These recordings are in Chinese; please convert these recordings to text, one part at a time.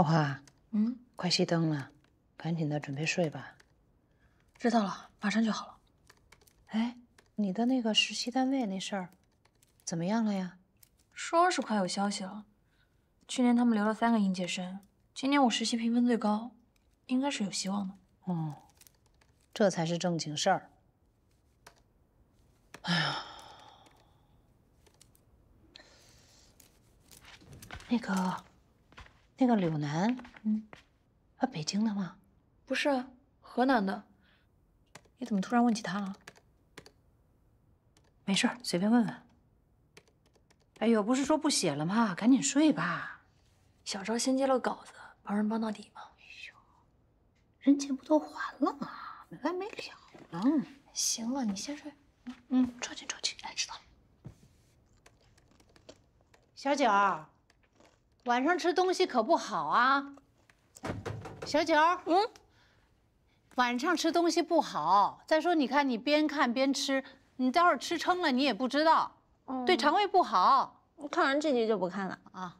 老花，快熄灯了，赶紧的准备睡吧。 知道了，马上就好了。 哎，你的那个实习单位那事儿，怎么样了呀？ 说是快有消息了。去年他们留了3个应届生，今年我实习评分最高，应该是有希望的。 哦，这才是正经事儿。哎呀，那个柳楠，他北京的吗？ 不是啊，河南的。你怎么突然问起他了？ 没事儿，随便问问。哎呦，不是说不写了吗？赶紧睡吧。 小赵先接了稿子，帮人帮到底嘛。 哎呦，人钱不都还了吗？没完没了呢。 行了，你先睡。 抽筋。哎，知道了。小九儿，晚上吃东西可不好啊。小九儿，晚上吃东西不好。再说，你看你边看边吃，你待会儿吃撑了你也不知道，对肠胃不好。 看完这集就不看了啊。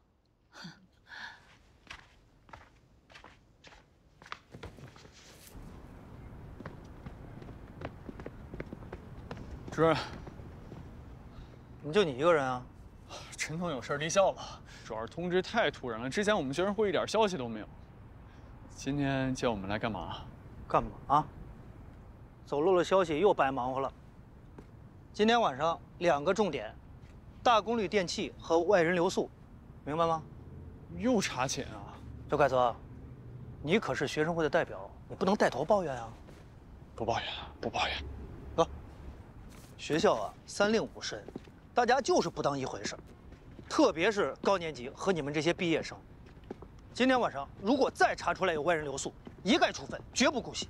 主任， 怎么就你一个人啊？ 陈总有事离校了，主要是通知太突然了，之前我们学生会一点消息都没有。今天叫我们来干嘛？ 干嘛啊？走漏了消息又白忙活了。今天晚上2个重点，大功率电器和外人流速，明白吗？ 又查寝啊？ 刘凯泽，你可是学生会的代表，你不能带头抱怨啊。 不抱怨，不抱怨。 学校啊，3令5申，大家就是不当一回事，特别是高年级和你们这些毕业生。今天晚上如果再查出来有外人流宿，一概处分，绝不姑息。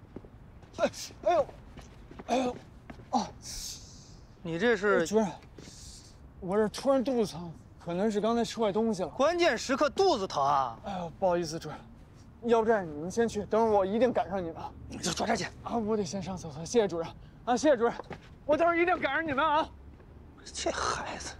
哎呦，哦，你这是？ 主任，我这突然肚子疼，可能是刚才吃坏东西了。 关键时刻肚子疼啊！ 哎呦，不好意思，主任，要不然你们先去，等会儿我一定赶上你们。 你就抓点紧啊！我得先上厕所，谢谢主任啊，谢谢主任，我等会儿一定赶上你们啊！ 这孩子。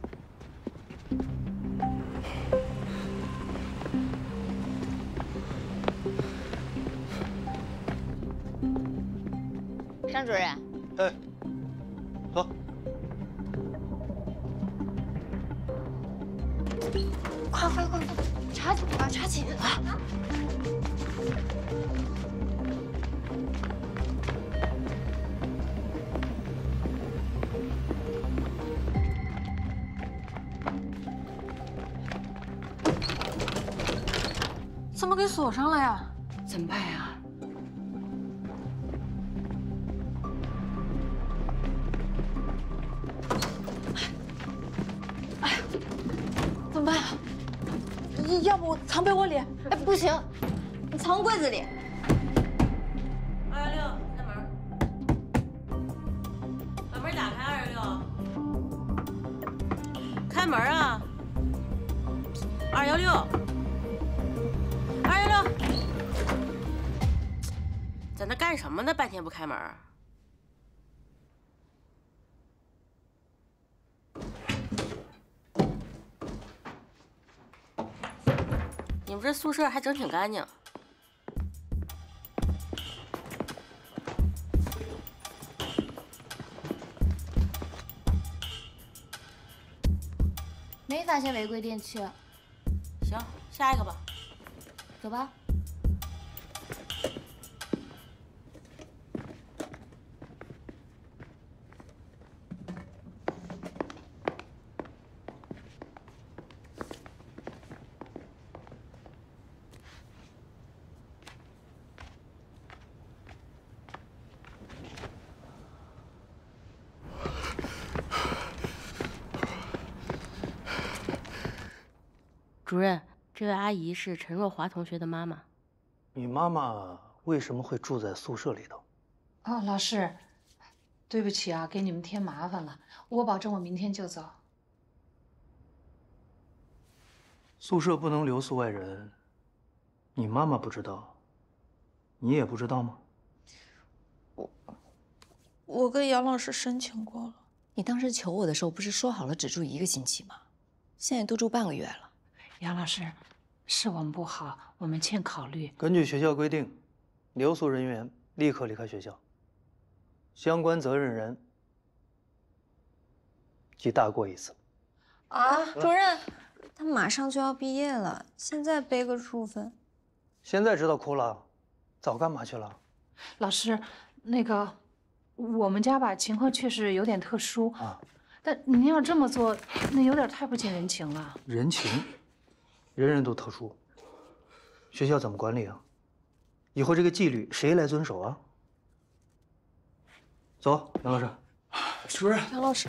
张主任， 哎，走。 快，查寝啊，查寝啊！怎么给锁上了呀？ 怎么办呀？ 怎么办呀？要不我藏被窝里？ 哎，不行，你藏柜子里。 216，开门，把门打开。216，开门啊！216，在那干什么呢？半天不开门。你们这宿舍还整挺干净。 没发现违规电器。 行，下一个吧。 走吧。 主任，这位阿姨是陈若华同学的妈妈。 你妈妈为什么会住在宿舍里头？ 哦，老师，对不起啊，给你们添麻烦了。我保证我明天就走。 宿舍不能留宿外人，你妈妈不知道，你也不知道吗？ 我跟杨老师申请过了。 你当时求我的时候，不是说好了只住1个星期吗？现在都住半个月了。 杨老师， 是我们不好，我们欠考虑。 根据学校规定，留宿人员立刻离开学校，相关责任人记大过一次。 啊，主任，他马上就要毕业了，现在背个处分， 现在知道哭了，早干嘛去了？ 老师，那个，我们家吧情况确实有点特殊啊， 但您要这么做，那有点太不近人情了。 人情，人人都特殊，学校怎么管理啊？以后这个纪律谁来遵守啊？走，杨老师。 主任， 杨老师，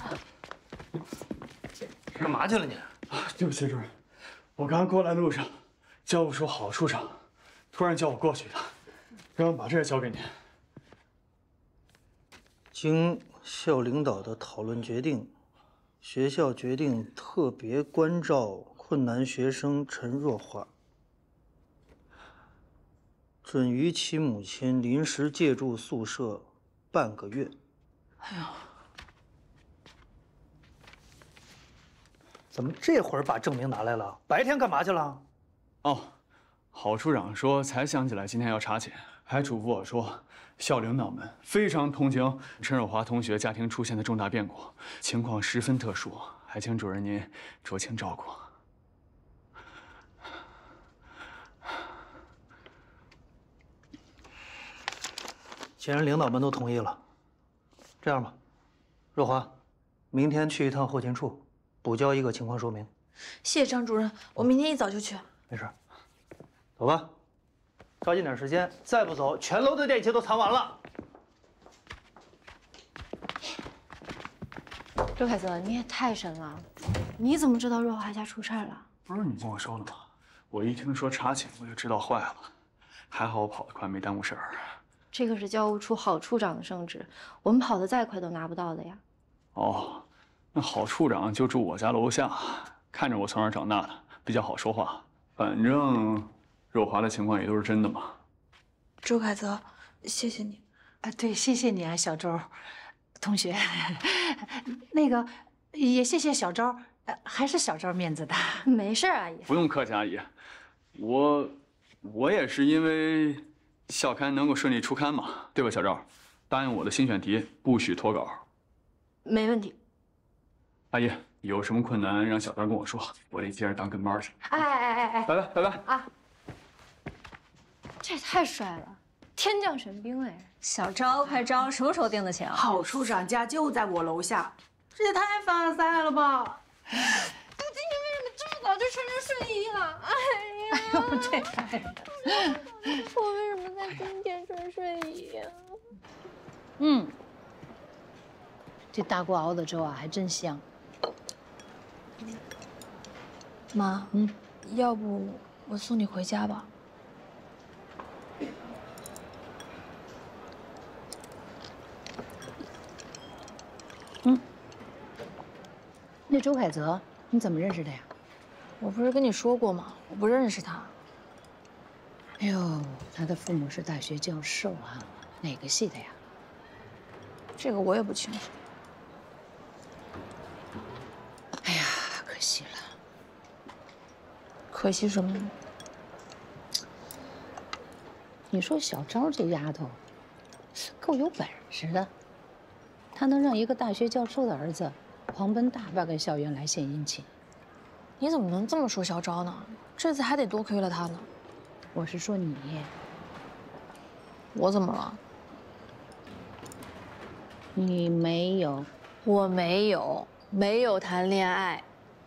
干嘛去了你？ 对不起，主任，我刚过来路上，教务处郝处长突然叫我过去的，让我把这个交给您。 经校领导的讨论决定，学校决定特别关照困难学生陈若华，准予其母亲临时借住宿舍半个月。 哎呦， 怎么这会儿把证明拿来了？白天干嘛去了？ 哦，郝处长说才想起来今天要查寝，还嘱咐我说，校领导们非常同情陈若华同学家庭出现的重大变故，情况十分特殊，还请主任您酌情照顾。 既然领导们都同意了，这样吧，若华，明天去一趟后勤处，补交一个情况说明。 谢谢张主任，我明天一早就去。 没事，走吧，抓紧点时间，再不走，全楼的电器都藏完了。 周凯泽，你也太神了，你怎么知道若华家出事了？ 不是你跟我说的吗？我一听说查寝，我就知道坏了，还好我跑得快，没耽误事儿。 这个是教务处郝处长的圣旨，我们跑得再快都拿不到的呀。 哦，那郝处长就住我家楼下，看着我从小长大的，比较好说话。反正若华的情况也都是真的嘛。 周凯泽，谢谢你。 啊，对，谢谢你啊，小周同学。那个也谢谢小周，还是小周面子大。 没事，阿姨。 不用客气，阿姨。我也是因为校刊能够顺利出刊嘛，对吧，小赵？答应我的新选题不许脱稿。 没问题。 阿姨，有什么困难让小张跟我说，我得接着当跟班去。 哎， 拜拜拜拜啊！这也太帅了，天降神兵哎！小招快招，什么时候定的情？ 郝处长家就在我楼下，这也太凡尔赛了吧！ 今天为什么这么早就穿着睡衣了？哎呀， 这太…… 我为什么在今天穿睡衣呀？ 这大锅熬的粥啊，还真香。 妈，要不我送你回家吧？ 那周凯泽，你怎么认识的呀？ 我不是跟你说过吗？我不认识他。 哎呦，他的父母是大学教授啊，哪个系的呀？ 这个我也不清楚。 哎呀，可惜了。 可惜什么呢？ 你说小昭这丫头，够有本事的，她能让一个大学教授的儿子狂奔大半个校园来献殷勤。 你怎么能这么说小昭呢？这次还得多亏了他呢。 我是说你， 我怎么了？ 你没有， 我没有谈恋爱。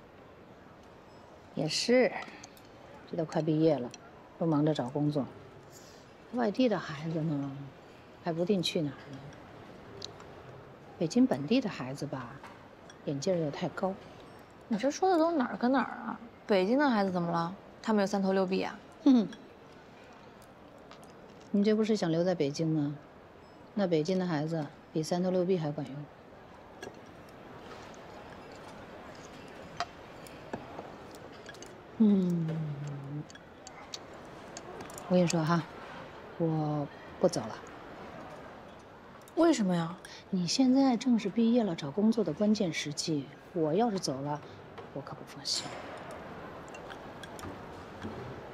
也是，这都快毕业了，都忙着找工作。外地的孩子呢，还不定去哪儿呢。北京本地的孩子吧，眼界又太高。 你这说的都哪儿跟哪儿啊？北京的孩子怎么了？他们有3头6臂啊？ 你这不是想留在北京吗？那北京的孩子比3头6臂还管用。我跟你说哈，我不走了。 为什么呀？ 你现在正是毕业了找工作的关键时期，我要是走了，我可不放心。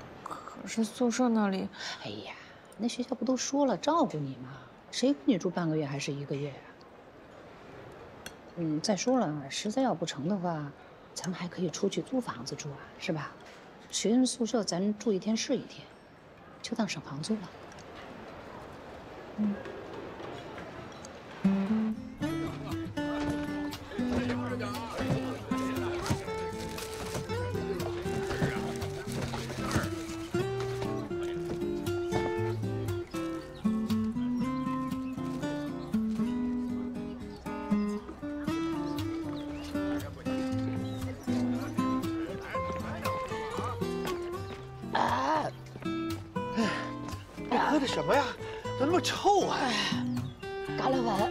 可是宿舍那里， 哎呀，那学校不都说了照顾你吗？谁跟你住半个月还是1个月呀？再说了，实在要不成的话，咱们还可以出去租房子住啊，是吧？学生宿舍咱住1天是1天，就当省房租了。 你喝的什么呀？怎么那么臭啊？ 嘎了碗，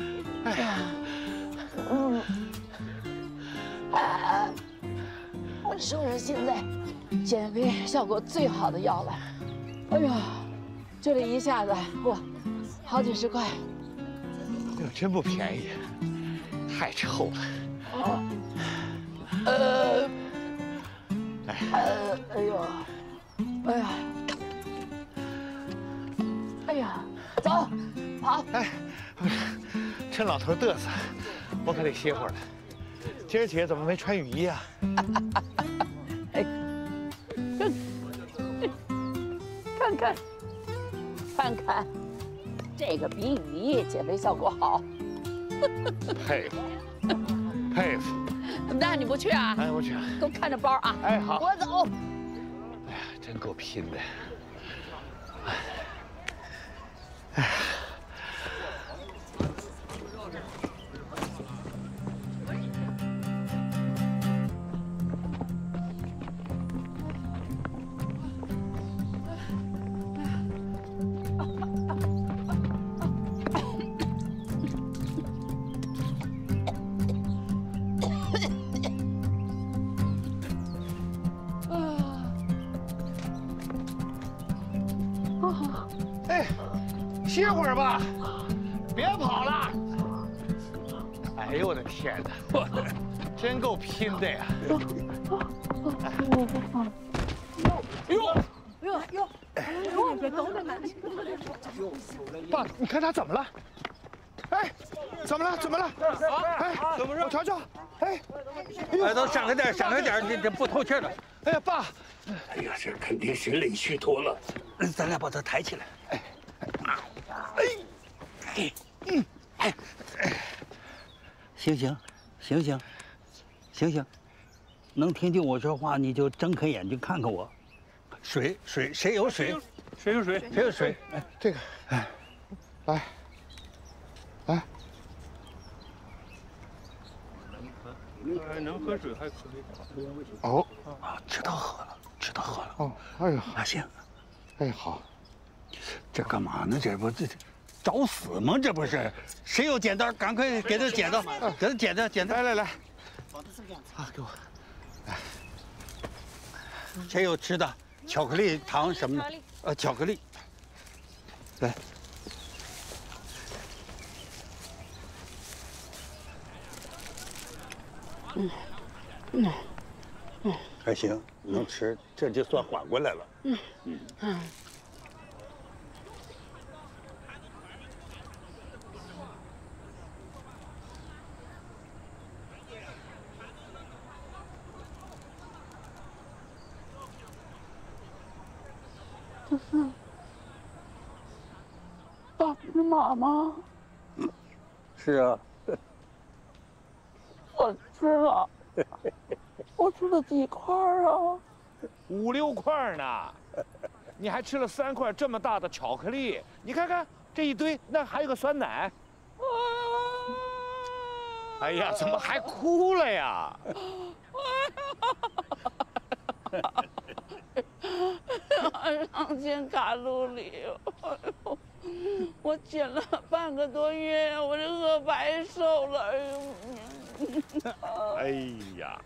我说是现在减肥效果最好的药了。哎呦，这里一下子哇，好几10块。 哎呦，真不便宜，太臭了。 哎呦，哎呀，哎呀，走，跑！ 哎，趁老头嘚瑟，我可得歇会儿了。今儿姐怎么没穿雨衣啊？ 看看，这个比雨衣减肥效果好。 佩服，佩服。 那你不去啊？ 哎，我去。 给我看着包啊！ 哎，好。 我走。 哎呀，真够拼的。歇会儿吧，别跑了！哎呦我的天哪，真够拼的呀！爸，你看他怎么了？哎，怎么了？怎么了？哎，怎么着？我瞧瞧。哎， 哎，都闪开点，闪开点，这不透气了。 哎呀，爸！ 哎呀，这肯定心里虚脱了。 咱俩把他抬起来。 醒醒，醒醒，醒醒！能听见我说话，你就睁开眼睛看看我。水，谁有水？ 谁有水？ 谁有水？ 哎，这个，哎，来，来。 能喝水还可以。 哦， 啊，知道喝了，知道喝了。 哦，哎呀， 啊行， 哎好。 这干嘛呢？这不这找死吗？这不是？谁有剪刀？赶快给他剪刀，给他剪刀，剪刀。 来， 啊，给我。来，谁有吃的？巧克力、糖什么的？巧克力。来。还行，能吃，这就算缓过来了。 这是爸爸的妈妈。 是啊。 我吃了，我吃了几块啊 ？5、6块呢，你还吃了3块这么大的巧克力，你看看这一堆，那还有个酸奶。哎呀，怎么还哭了呀 ？2000卡路里，我减了半个多月，我这饿白瘦了。 哎呀，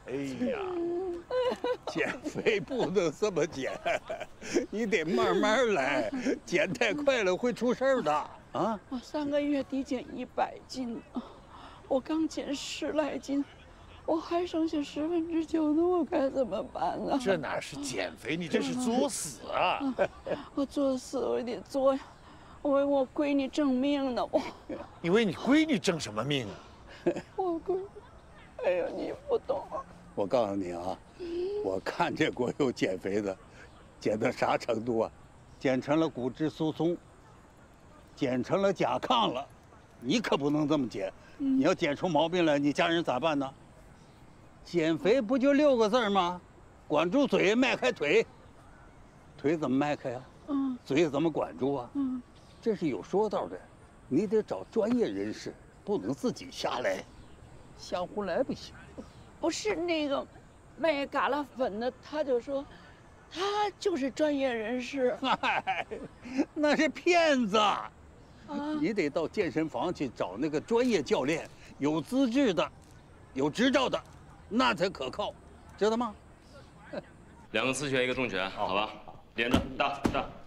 减肥不能这么减，你得慢慢来，减太快了会出事儿的啊！ 我3个月底减100斤，我刚减10来斤， 我还剩下9%呢，我该怎么办呢？ 这哪是减肥，你这是作死啊！ 我作死，我也得作呀，我为我闺女挣命呢，我。 你为你闺女挣什么命啊？ 我闺女，哎呀，你不懂。 我告诉你啊，我看这国有减肥的，减到啥程度啊？减成了骨质疏松，减成了甲亢了。你可不能这么减，你要减出毛病来，你家人咋办呢？减肥不就6个字吗？管住嘴，迈开腿。腿怎么迈开呀？嘴怎么管住啊？这是有说道的，你得找专业人士，不能自己瞎来，瞎胡来不行。 不是那个卖嘎啦粉的，他就说，他就是专业人士。 嗨，那是骗子。你得到健身房去找那个专业教练，有资质的，有执照的，那才可靠，知道吗 ？2个刺拳，1个重拳，好吧？连着，打，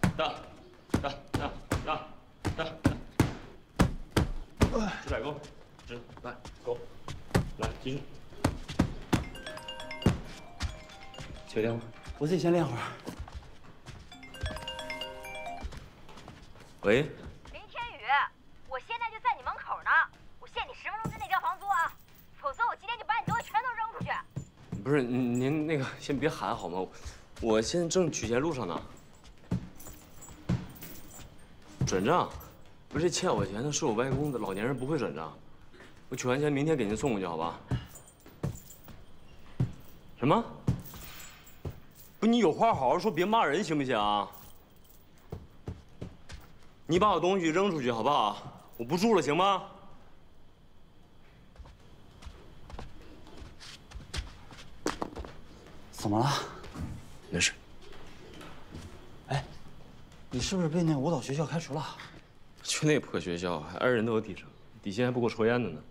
直摆勾，直来勾，来继续。确定吗？ 我自己先练会儿。 喂。 林天宇，我现在就在你门口呢，我限你10分钟之内交房租啊，否则我今天就把你东西全都扔出去。 不是您那个先别喊好吗？我现在正取钱路上呢。转账，不是欠我钱的是我外公的，老年人不会转账。我取完钱明天给您送过去，好吧？什么？不，你有话好好说，别骂人行不行啊？你把我东西扔出去好不好？我不住了，行吗？ 怎么了？ 没事。 哎，你是不是被那舞蹈学校开除了？ 去那破学校，还2人都有底层，底薪还不够抽烟的呢。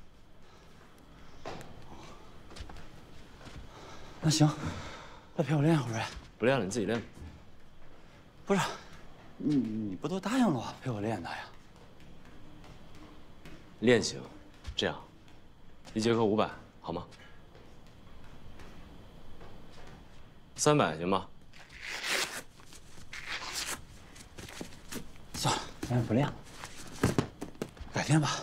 那行，再陪我练会儿呗。 不练了，你自己练。 不是，你不都答应了我陪我练的呀？ 练行，这样，1节课500，好吗？300行吗？ 算了，咱也不练了，改天吧。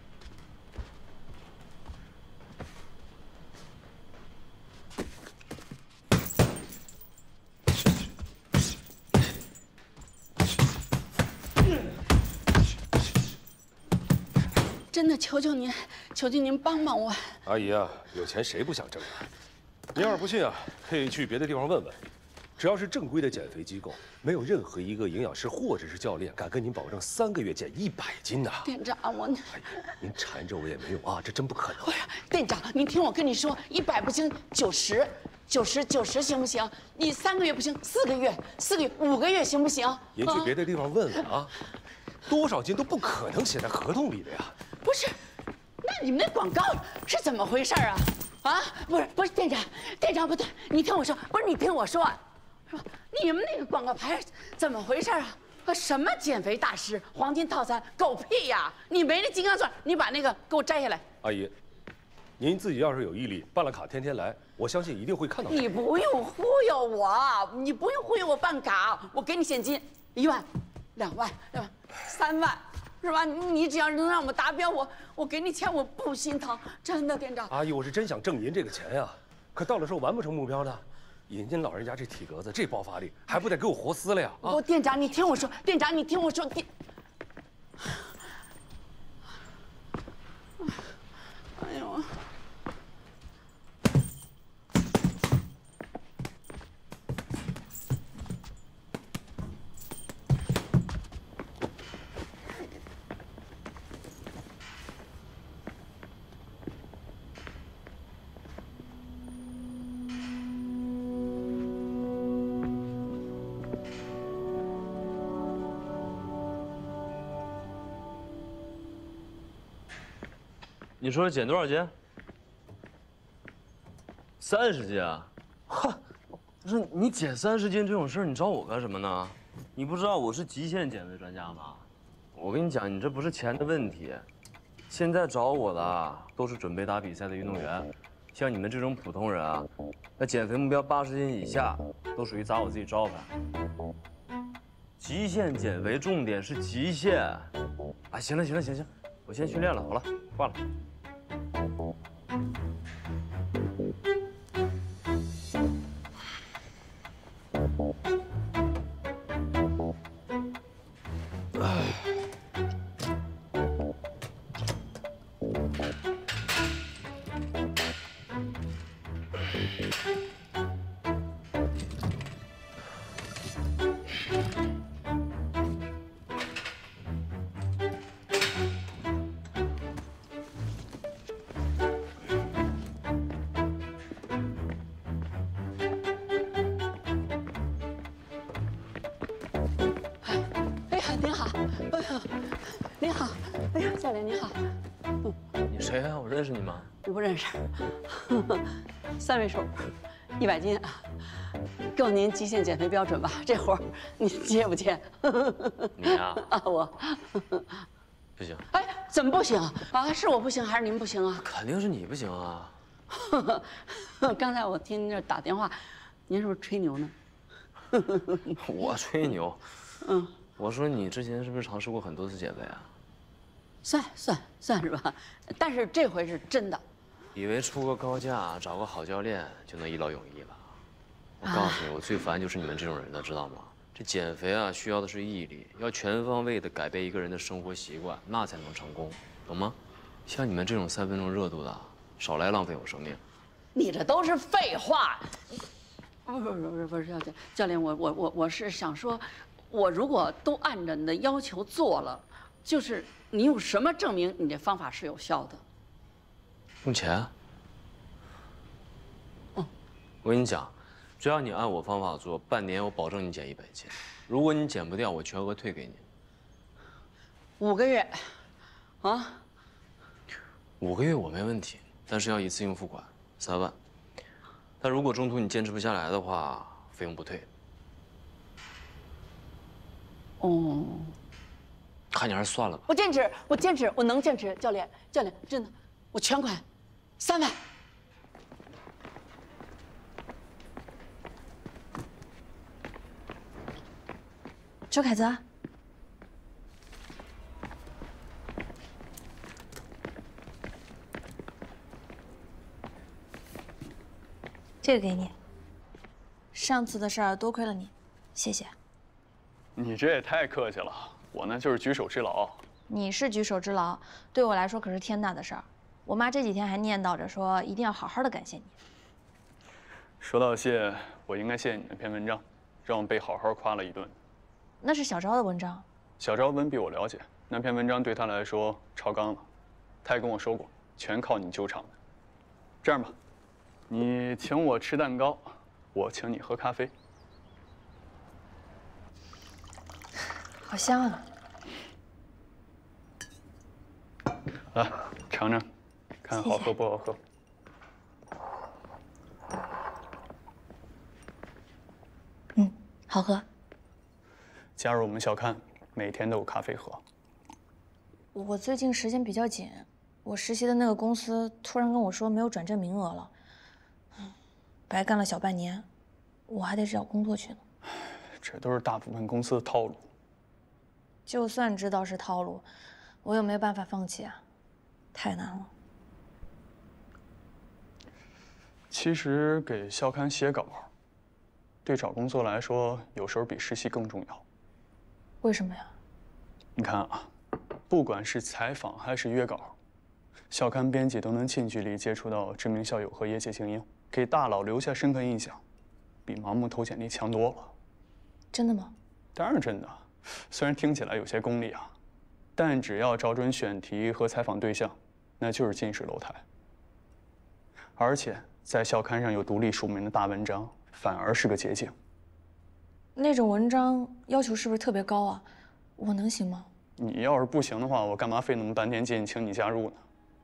真的求求您，求求您帮帮我。 阿姨啊，有钱谁不想挣啊？您要是不信啊，可以去别的地方问问。只要是正规的减肥机构，没有任何一个营养师或者是教练敢跟您保证3个月减100斤呐。 店长，我…… 哎，您缠着我也没用啊，这真不可能。 不是，店长，您听我跟你说，100不行，90行不行？你3个月不行，4个月，5个月行不行？ 您去别的地方问问啊，多少斤都不可能写在合同里的呀。 不是，那你们那广告是怎么回事啊？啊，不是，店长不对，你听我说，不是你听我说，是吧？你们那个广告牌怎么回事啊？什么减肥大师、黄金套餐，狗屁呀！你没那金刚钻，你把那个给我摘下来。 阿姨，您自己要是有毅力，办了卡天天来，我相信一定会看到。 你不用忽悠我，你不用忽悠我办卡，我给你现金1万、2万、3万。是吧？你只要能让我达标，我给你钱，我不心疼，真的，店长。 阿姨，我是真想挣您这个钱呀，可到了时候完不成目标的。以您老人家这体格子，这爆发力，还不得给我活撕了呀？啊！ 店长，你听我说，店长，你听我说，哎呦！ 你说减多少斤？30斤啊！哈，不是你减30斤这种事儿，你找我干什么呢？你不知道我是极限减肥专家吗？我跟你讲，你这不是钱的问题，现在找我的都是准备打比赛的运动员， 像你们这种普通人啊，那减肥目标80斤以下，都属于砸我自己招牌。极限减肥重点是极限。啊，行了，我先训练了，好了，挂了。 您好，哎呀，您好，哎呀，教练您好。 你谁呀？我认识你吗？ 你不认识，3位数，100斤啊，够您极限减肥标准吧？这活儿你接不接？ 你呀？ 啊，我不行。 哎，怎么不行啊？是我不行还是您不行啊？ 肯定是你不行啊！ 刚才我听您这打电话，您是不是吹牛呢？ 我吹牛？ 嗯。 我说你之前是不是尝试过很多次减肥啊？ 算是吧，但是这回是真的。 以为出个高价找个好教练就能一劳永逸了？我告诉你，我最烦就是你们这种人了，知道吗？这减肥啊，需要的是毅力，要全方位的改变一个人的生活习惯，那才能成功，懂吗？像你们这种3分钟热度的，少来浪费我生命。 你这都是废话。不是教练，我是想说。我如果都按照你的要求做了，就是你用什么证明你这方法是有效的？ 用钱。我跟你讲，只要你按我方法做，半年我保证你减100斤。如果你减不掉，我全额退给你。 5个月，啊 ？5个月我没问题，但是要一次性付款3万。但如果中途你坚持不下来的话，费用不退。 哦， 看你还是算了吧。 我坚持，我能坚持。教练，真的，我全款3万。 周凯泽，这个给你。上次的事儿多亏了你，谢谢。 你这也太客气了，我呢就是举手之劳。 你是举手之劳，对我来说可是天大的事儿。我妈这几天还念叨着说，一定要好好的感谢你。 说到谢，我应该谢谢你那篇文章，让我被好好夸了一顿。 那是小昭的文章。 小昭文比我了解，那篇文章对他来说超纲了。他也跟我说过，全靠你救场的。这样吧，你请我吃蛋糕，我请你喝咖啡。 好香啊！ 来，尝尝，看好喝不好喝。 嗯，好喝。 加入我们小看，每天都有咖啡喝。 我最近时间比较紧，我实习的那个公司突然跟我说没有转正名额了，白干了小半年，我还得找工作去呢。 这都是大部分公司的套路。 就算知道是套路，我又没办法放弃啊，太难了。 其实给校刊写稿，对找工作来说，有时候比实习更重要。 为什么呀？ 你看啊，不管是采访还是约稿，校刊编辑都能近距离接触到知名校友和业界精英，给大佬留下深刻印象，比盲目投简历强多了。 真的吗？ 当然真的。虽然听起来有些功利啊，但只要找准选题和采访对象，那就是近水楼台。而且在校刊上有独立署名的大文章，反而是个捷径。 那种文章要求是不是特别高啊？我能行吗？ 你要是不行的话，我干嘛费那么半天劲请你加入呢？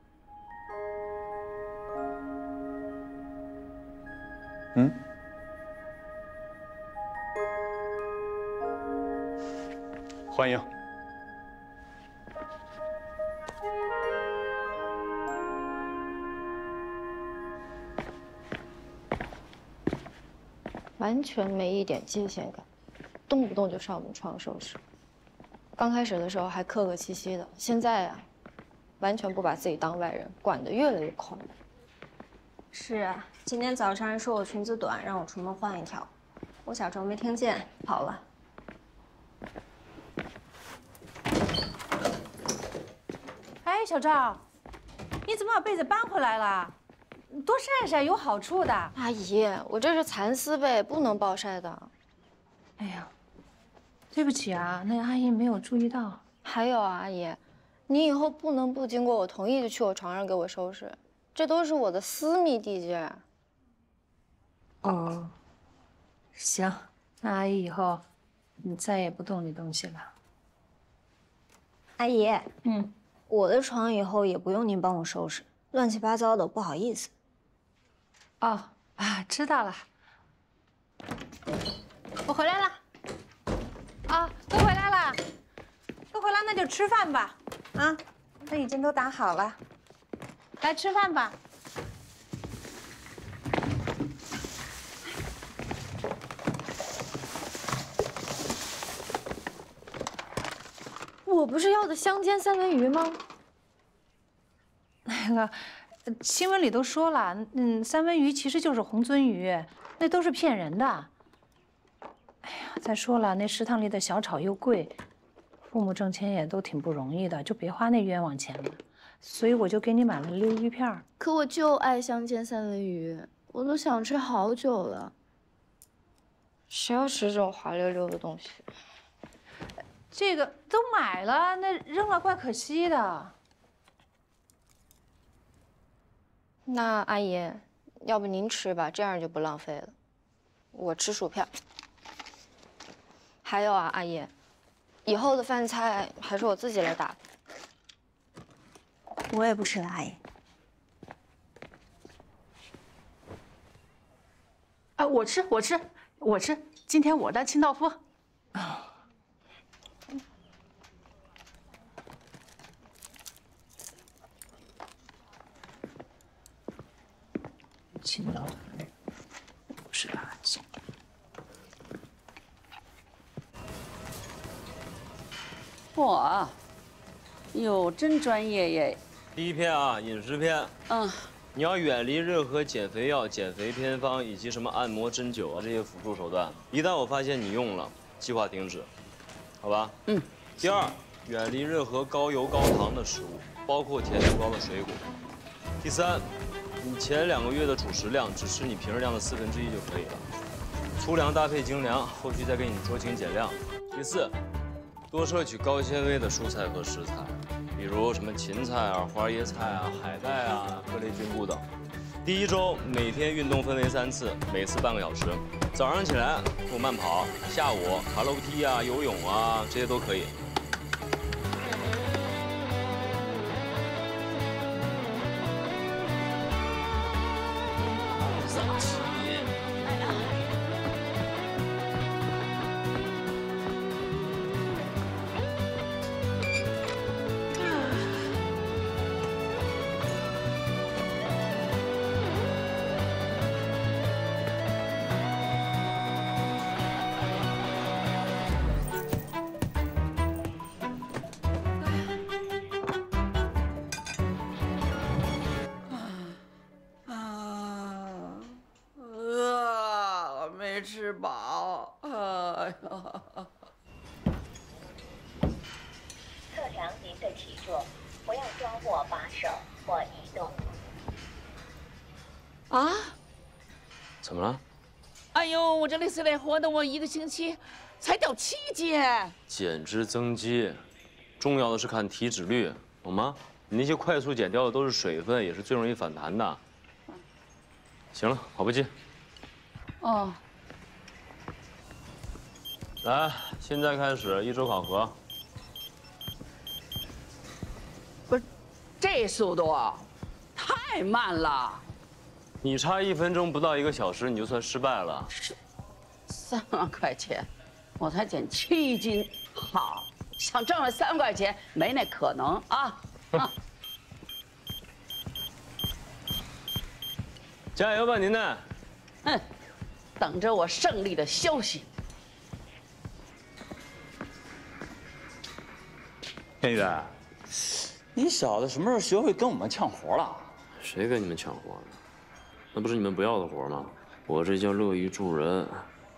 嗯？欢迎。 完全没一点界限感，动不动就上我们床收拾。刚开始的时候还客客气气的，现在啊，完全不把自己当外人，管得越来越宽。 是啊，今天早上还说我裙子短，让我出门换一条，我假装没听见，跑了。 哎，小赵，你怎么把被子搬回来了？多晒晒有好处的。 阿姨，我这是蚕丝被，不能暴晒的。 哎呀，对不起啊，那阿姨没有注意到。 还有啊，阿姨，你以后不能不经过我同意就去我床上给我收拾，这都是我的私密地界。 哦，行，那阿姨以后你再也不动你东西了。 阿姨，我的床以后也不用您帮我收拾，乱七八糟的，不好意思。 哦啊，知道了。我回来了。啊，都回来了，都回来，那就吃饭吧。啊，那已经都打好了，来吃饭吧。 我不是要的香煎三文鱼吗？ 那个，新闻里都说了，三文鱼其实就是红鳟鱼，那都是骗人的。哎呀，再说了，那食堂里的小炒又贵，父母挣钱也都挺不容易的，就别花那冤枉钱了。所以我就给你买了溜鱼片。 可我就爱香煎三文鱼，我都想吃好久了。谁要吃这种滑溜溜的东西？ 这个都买了，那扔了怪可惜的。 那阿姨，要不您吃吧，这样就不浪费了。我吃薯片。还有啊，阿姨，以后的饭菜还是我自己来打。 我也不吃了，阿姨。 啊，我吃，今天我的清道夫。啊。 清道夫不是垃圾。 嚯，哟，真专业耶！ 第一篇啊，饮食篇。你要远离任何减肥药、减肥偏方以及什么按摩、针灸啊这些辅助手段。一旦我发现你用了，计划停止，好吧？第二，远离任何高油高糖的食物，包括甜度高的水果。第三，你前2个月的主食量只吃你平时量的1/4就可以了，粗粮搭配精粮，后续再给你酌情减量。第四，多摄取高纤维的蔬菜和食材，比如什么芹菜啊、花椰菜啊、海带啊、各类菌菇等。第1周每天运动分为3次，每次半个小时。早上起来做慢跑，下午爬楼梯啊、游泳啊，这些都可以。 没吃饱，哎呀！ 侧墙您的起坐，不要抓握把手或移动。 啊？ 怎么了？ 哎呦，我这累死累活的，我1个星期才掉7斤。 减脂增肌，重要的是看体脂率，懂吗？你那些快速减掉的都是水分，也是最容易反弹的。行了，跑步机。 哦。 来，现在开始1周考核。 不是，这速度太慢了。 你差1分钟不到1个小时，你就算失败了。 3万块钱，我才减7斤，好，想挣了3万块钱，没那可能啊！ 加油吧，您呢？ 等着我胜利的消息。 天宇，你小子什么时候学会跟我们抢活了？ 谁跟你们抢活了？那不是你们不要的活吗？我这叫乐于助人。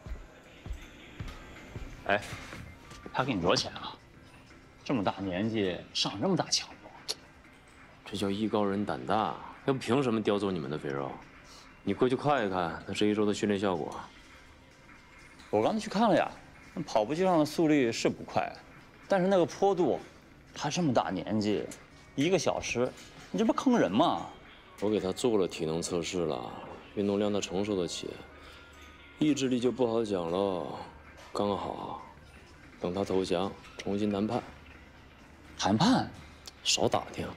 哎，他给你多少钱啊？这么大年纪上这么大强度， 这叫艺高人胆大。要不凭什么叼走你们的肥肉？你过去看一看他这一周的训练效果。 我刚才去看了呀，那跑步机上的速率是不快，但是那个坡度，他这么大年纪，1个小时，你这不坑人吗？ 我给他做了体能测试了，运动量他承受得起，意志力就不好讲喽。刚好，等他投降，重新谈判。 谈判？ 少打听。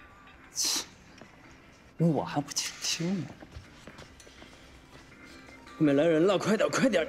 我还不去听呢。 后面来人了，快点，快点！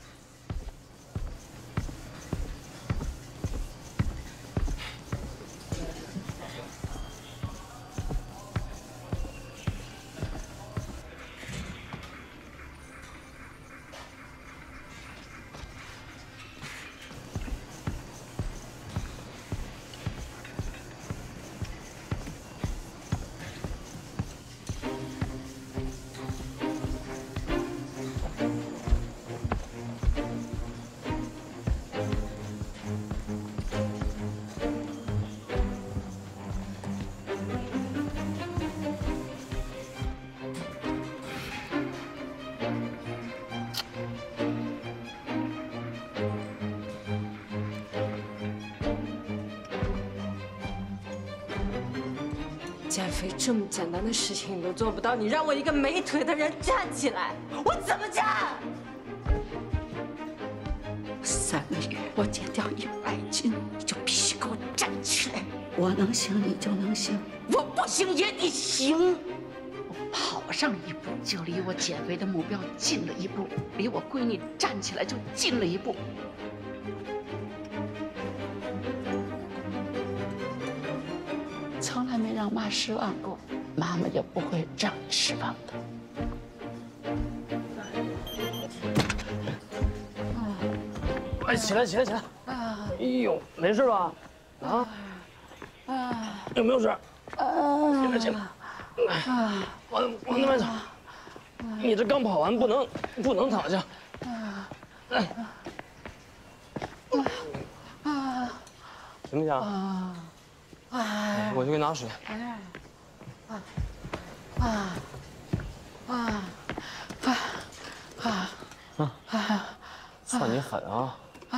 减肥这么简单的事情你都做不到，你让我一个没腿的人站起来，我怎么站？3个月我减掉100斤，你就必须给我站起来。我能行，你就能行；我不行也得行。 我跑上一步，就离我减肥的目标近了一步，离我闺女站起来就近了一步。从来没让妈失望过，妈妈也不会让你失望的。 哎，起来，起来，起来！哎呦，没事吧？啊？有没有事？起来，起来！往那边走。你这刚跑完，不能躺下。行不行？我去给你拿水。算你狠啊！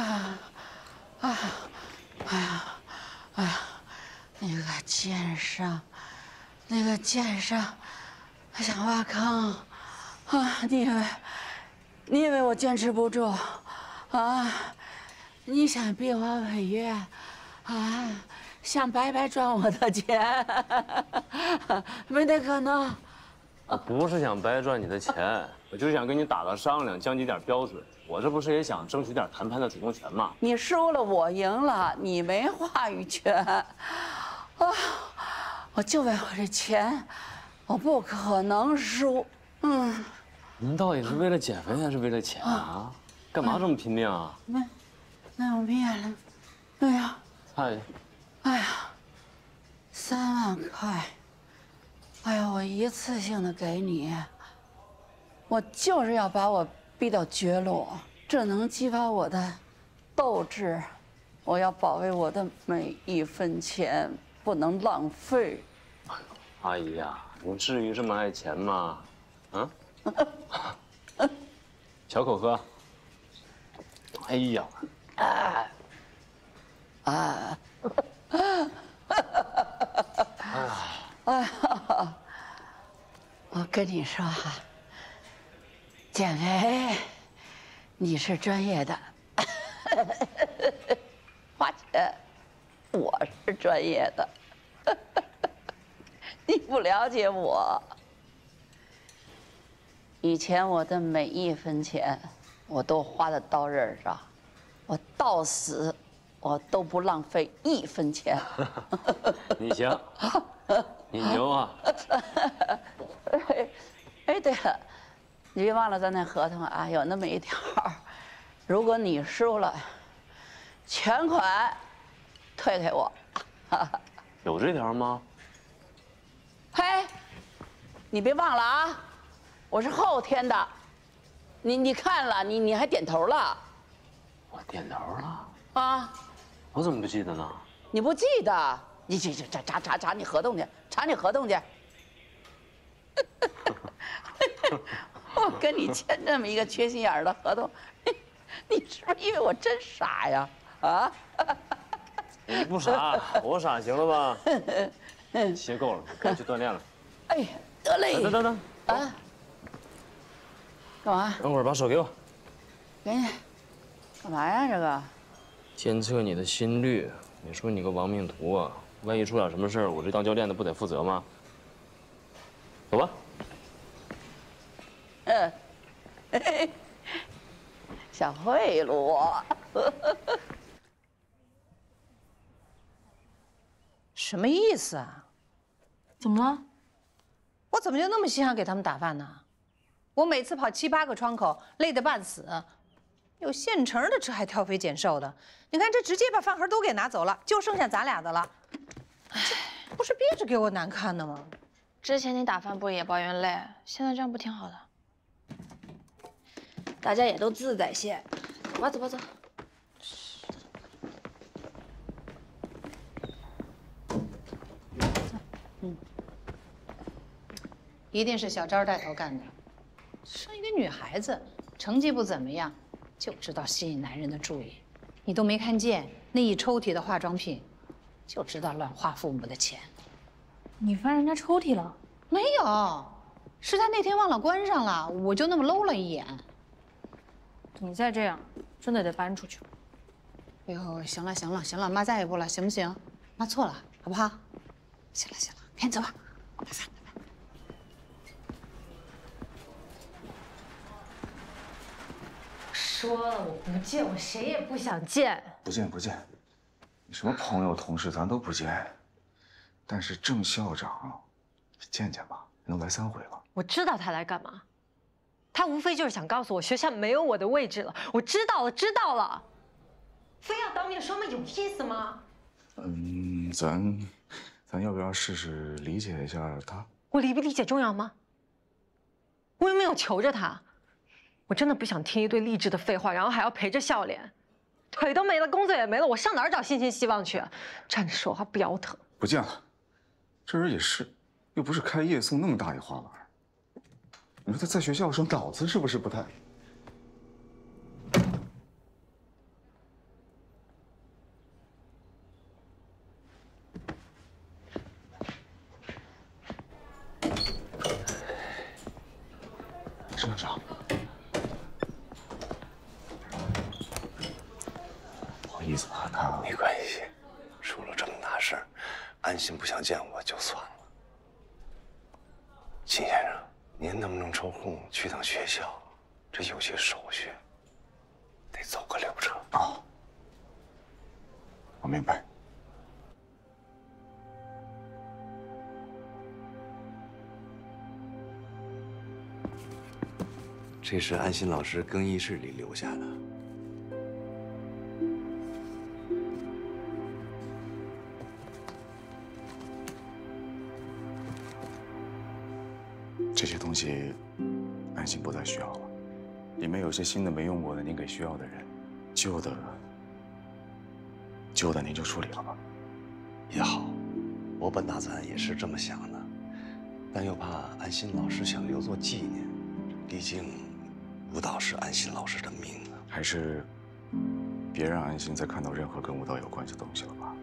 那个剑上，想挖坑啊！你以为我坚持不住啊？你想逼我违约啊？想白白赚我的钱？没得可能！ 我不是想白赚你的钱，我就是想跟你打个商量，降低点标准。我这不是也想争取点谈判的主动权吗？ 你输了，我赢了，你没话语权。啊！我就为我这钱，我不可能输。 您到底是为了减肥还是为了钱啊？干嘛这么拼命啊？ 那我灭了。哎呀！哎呀，3万块！哎呀，我一次性的给你，我就是要把我逼到绝路，这能激发我的斗志。我要保卫我的每一分钱，不能浪费。 阿姨呀，你至于这么爱钱吗？啊？小口喝。哎呀！ 我跟你说哈，减肥你是专业的，花钱我是专业的，你不了解我。以前我的每一分钱我都花在刀刃上，我到死我都不浪费1分钱。 你行，你牛啊！ 哎，对了， 你别忘了咱那合同啊，有那么一条，如果你输了，全款退给我。 有这条吗？ 嘿，你别忘了啊，我是后天的。你看了，你还点头了。 我点头了啊？ 我怎么不记得呢？ 你不记得？你查你合同去，查你合同去。我跟你签这么一个缺心眼儿的合同，你是不是以为我真傻呀？啊？ 你不傻，我傻，行了吧？歇够了，该去锻炼了。 哎，得嘞。 等啊！干嘛？ 等会儿把手给我。 给你。干嘛呀？这个？ 监测你的心率。你说你个亡命徒啊，万一出点什么事儿，我这当教练的不得负责吗？走吧。 想贿赂我？ 什么意思啊？ 怎么了？ 我怎么就那么稀罕给他们打饭呢？我每次跑7、8个窗口，累得半死。有现成的，这还挑肥拣瘦的。你看这直接把饭盒都给拿走了，就剩下咱俩的了。哎，不是憋着给我难看的吗？ 之前你打饭不也抱怨累，现在这样不挺好的？大家也都自在些。走吧，走吧，走。 一定是小昭带头干的。生一个女孩子，成绩不怎么样，就知道吸引男人的注意。你都没看见那一抽屉的化妆品，就知道乱花父母的钱。 你翻人家抽屉了？ 没有，是他那天忘了关上了，我就那么搂了一眼。 你再这样，真的得搬出去。 哎呦，行了行了行了，妈再一步了，行不行？妈错了，好不好？行了行了，赶紧走吧，拜拜。 说了我不见，我谁也不想见。 不见不见，你什么朋友同事咱都不见，但是郑校长，见见吧，能来3回了。 我知道他来干嘛，他无非就是想告诉我学校没有我的位置了。我知道了，知道了，非要当面说吗？有意思吗？ 咱要不要试试理解一下他？ 我理不理解重要吗？我又没有求着他。我真的不想听一堆励志的废话，然后还要陪着笑脸，腿都没了，工作也没了，我上哪儿找信心希望去？站着说话不腰疼。 不见了，这人也是，又不是开夜宿那么大一花篮。你说他在学校的时候脑子是不是不太？郑校长。意思和他没关系，出了这么大事儿，安心不想见我就算了。秦先生，您能不能抽空去趟学校？这有些手续，得走个流程。 哦，我明白。 这是安心老师更衣室里留下的。 这些东西，安心不再需要了。里面有些新的没用过的，您给需要的人；旧的您就处理了吧。 也好，我本打算也是这么想的，但又怕安心老师想留作纪念，毕竟舞蹈是安心老师的命啊。 还是别让安心再看到任何跟舞蹈有关系的东西了吧。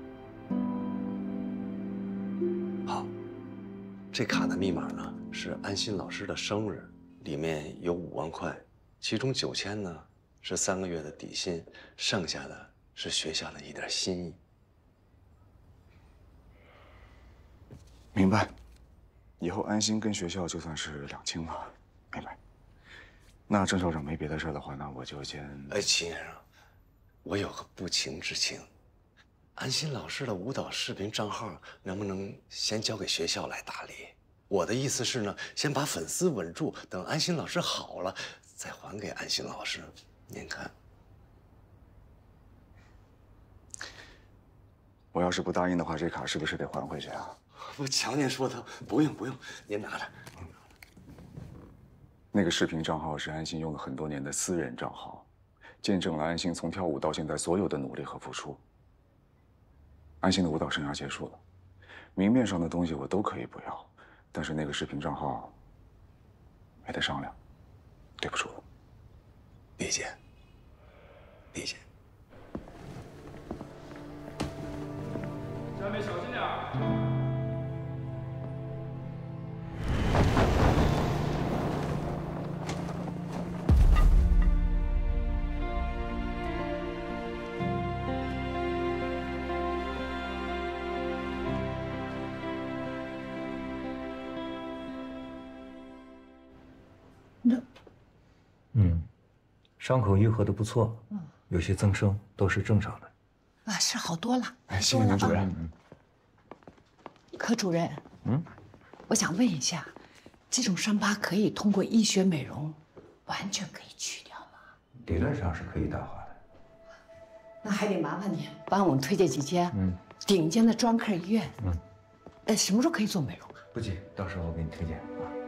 好，这卡的密码呢？是安心老师的生日，里面有5万块，其中9000呢是3个月的底薪，剩下的是学校的一点心意。 明白。以后安心跟学校就算是两清了。明白。那郑校长没别的事的话，那我就先…… 哎，秦先生，我有个不情之请，安心老师的舞蹈视频账号能不能先交给学校来打理？ 我的意思是呢，先把粉丝稳住，等安心老师好了，再还给安心老师。您看， 我要是不答应的话，这卡是不是得还回去啊？ 不，瞧您说的，不用，您拿着。 那个视频账号是安心用了很多年的私人账号，见证了安心从跳舞到现在所有的努力和付出。安心的舞蹈生涯结束了，明面上的东西我都可以不要，但是那个视频账号没得商量，对不住了。 理解，理解。 下面小心点儿。 伤口愈合的不错，有些增生都是正常的。 啊，是好多了。 哎，谢谢林主任。 柯主任，我想问一下，这种伤疤可以通过医学美容完全可以去掉吗？ 理论上是可以淡化的。 那还得麻烦您帮我们推荐几间顶尖的专科医院。什么时候可以做美容啊？ 不急，到时候我给你推荐。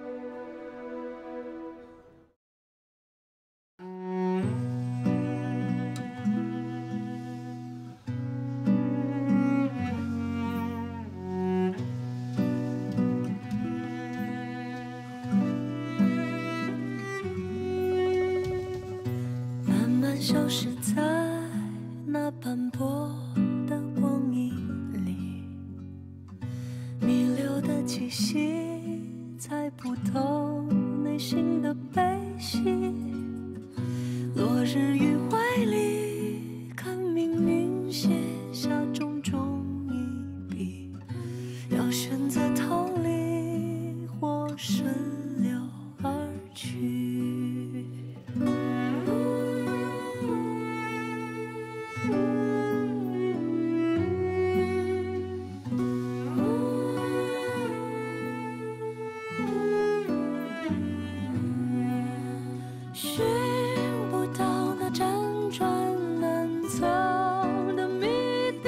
消失在那斑驳的光影里，弥留的气息猜不透内心的悲喜。落日余晖里，看命运写下种种一笔，要选择逃离或顺流而去。寻不到那辗转难走的谜底，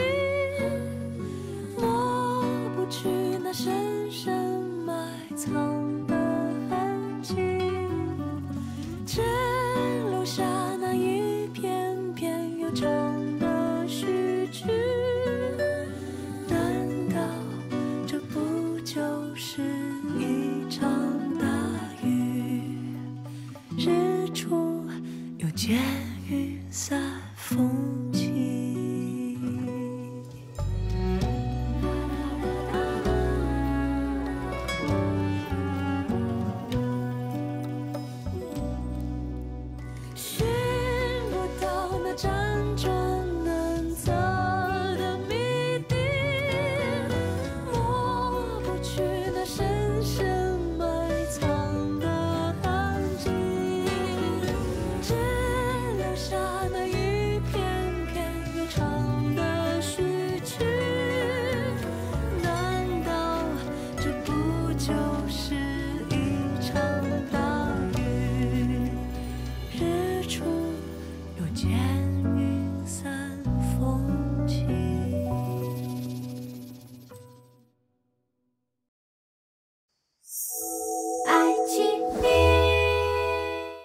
抹不去那深深埋藏的痕迹，只留下那一片片悠长的序曲。难道这不就是一场大雨？日出又见雨散风景。